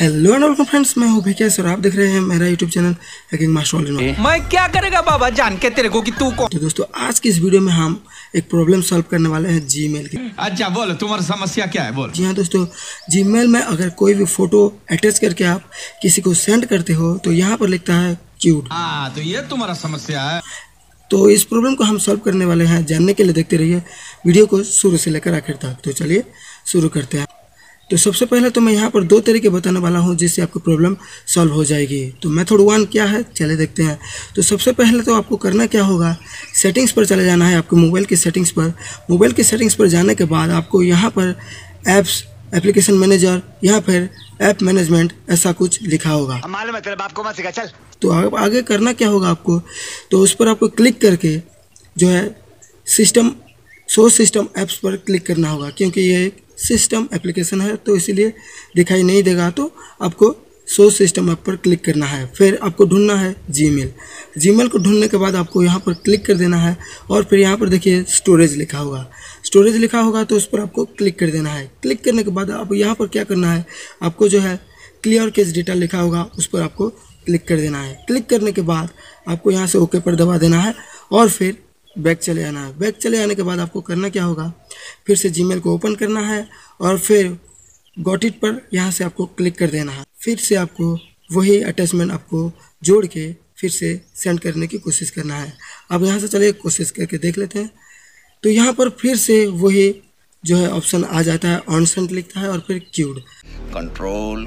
Hello and welcome friends, मैं हूं भिकेश और आप देख रहे हैं मेरा YouTube channel hacking master all in one. मैं क्या करेगा बाबा जान के तेरे को कि तू कौन। तो दोस्तों, आज की इस वीडियो में हम एक प्रॉब्लम सॉल्व करने वाले हैं जीमेल की। अच्छा बोलो, तुम्हारी समस्या क्या है? बोलो। जी हाँ दोस्तों, जीमेल में अगर कोई भी फोटो अटैच करके आप किसी को सेंड करते हो तो यहाँ पर लिखता है क्यूट। हाँ, तो ये तुम्हारा समस्या है। तो इस प्रॉब्लम को हम सॉल्व करने वाले हैं। जानने के लिए देखते रहिए वीडियो को शुरू से लेकर आखिर तक। तो चलिए शुरू करते हैं। तो सबसे पहले तो मैं यहाँ पर दो तरीके बताने वाला हूँ जिससे आपकी प्रॉब्लम सॉल्व हो जाएगी। तो मेथड 1 क्या है, चले देखते हैं। तो सबसे पहले तो आपको करना क्या होगा, सेटिंग्स पर चले जाना है, आपके मोबाइल की सेटिंग्स पर। मोबाइल की सेटिंग्स पर जाने के बाद आपको यहाँ पर ऐप्स, एप्लीकेशन मैनेजर या फिर ऐप मैनेजमेंट ऐसा कुछ लिखा होगा। मालूम है तेरे बाप को मत सिखा, चल। तो अब आगे करना क्या होगा आपको, तो उस पर आपको क्लिक करके जो है सिस्टम, शो सिस्टम ऐप्स पर क्लिक करना होगा, क्योंकि ये एक सिस्टम एप्लीकेशन है तो इसीलिए दिखाई नहीं देगा। तो आपको शो सिस्टम ऐप पर क्लिक करना है। फिर आपको ढूंढना है जीमेल। जीमेल को ढूंढने के बाद आपको यहाँ पर क्लिक कर देना है और फिर यहाँ पर देखिए स्टोरेज लिखा होगा। स्टोरेज लिखा होगा तो उस पर आपको क्लिक कर देना है। क्लिक करने के बाद आप यहाँ पर क्या करना है, आपको जो है क्लियर कैश डेटा लिखा होगा उस पर आपको क्लिक कर देना है। क्लिक करने के बाद आपको यहाँ से ओके पर दबा देना है और फिर बैक चले आना है। बैक चले आने के बाद आपको करना क्या होगा, फिर से जीमेल को ओपन करना है और फिर गॉट इट पर यहाँ से आपको क्लिक कर देना है। फिर से आपको वही अटैचमेंट आपको जोड़ के फिर से सेंड करने की कोशिश करना है। अब यहाँ से चलिए कोशिश करके देख लेते हैं। तो यहाँ पर फिर से वही जो है ऑप्शन आ जाता है, ऑन सेंड लिखता है और फिर क्यूड कंट्रोल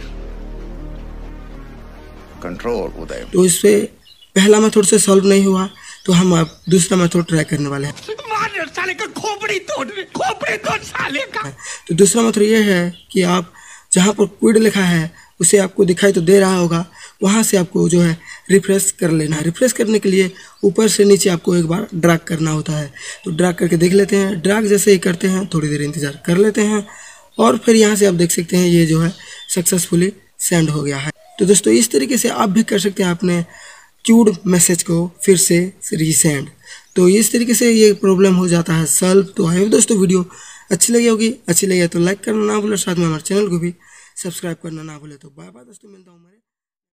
उदय। तो इससे पहला मेथड से सॉल्व नहीं हुआ तो हम अब दूसरा मेथड ट्राई करने वाले हैं। साले का खोपड़ी तोड़ साले का। तो दूसरा मेथड ये है कि आप जहाँ पर क्विड लिखा है उसे आपको दिखाई तो दे रहा होगा, वहाँ से आपको जो है रिफ्रेश कर लेना है। रिफ्रेश करने के लिए ऊपर से नीचे आपको एक बार ड्रैग करना होता है। तो ड्रैग करके देख लेते हैं। ड्रैग जैसे ही करते हैं थोड़ी देर इंतज़ार कर लेते हैं और फिर यहाँ से आप देख सकते हैं ये जो है सक्सेसफुली सेंड हो गया है। तो दोस्तों, इस तरीके से आप भी कर सकते हैं अपने क्यूड मैसेज को फिर से रीसेंड। तो इस तरीके से ये प्रॉब्लम हो जाता है सॉल्व। तो आई होप दोस्तों वीडियो अच्छी लगी होगी। अच्छी लगी तो लाइक करना ना भूलें, साथ में हमारे चैनल को भी सब्सक्राइब करना ना भूलें। तो बाय बाय दोस्तों, मिलता हूँ।